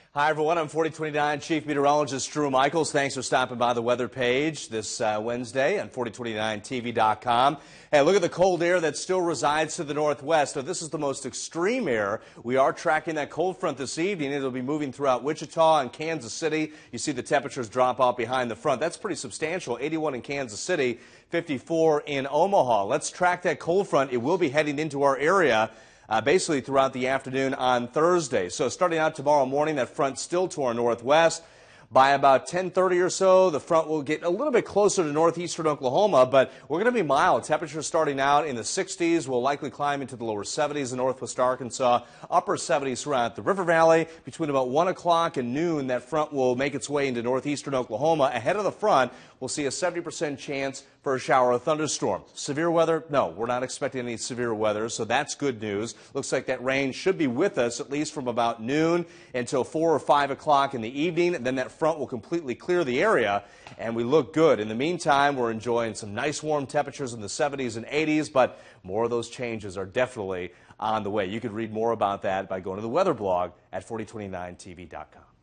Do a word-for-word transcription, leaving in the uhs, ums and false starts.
Hi, everyone. I'm forty twenty-nine Chief Meteorologist Drew Michaels. Thanks for stopping by the weather page this uh, Wednesday on forty twenty-nine T V dot com. Hey, look at the cold air that still resides to the northwest. So this is the most extreme air. We are tracking that cold front this evening. It'll be moving throughout Wichita and Kansas City. You see the temperatures drop off behind the front. That's pretty substantial. eighty-one in Kansas City, fifty-four in Omaha. Let's track that cold front. It will be heading into our area Uh, basically throughout the afternoon on Thursday. So starting out tomorrow morning, that front still to our northwest. By about ten thirty or so, the front will get a little bit closer to northeastern Oklahoma, but we're going to be mild. Temperatures starting out in the sixties. Will likely climb into the lower seventies in northwest Arkansas, upper seventies throughout the River Valley. Between about one o'clock and noon, that front will make its way into northeastern Oklahoma. Ahead of the front, we'll see a seventy percent chance for a shower or thunderstorm. Severe weather? No, we're not expecting any severe weather, so that's good news. Looks like that rain should be with us at least from about noon until four or five o'clock in the evening, and then that front will completely clear the area, and we look good. In the meantime, we're enjoying some nice warm temperatures in the seventies and eighties, but more of those changes are definitely on the way. You can read more about that by going to the weather blog at forty twenty-nine T V dot com.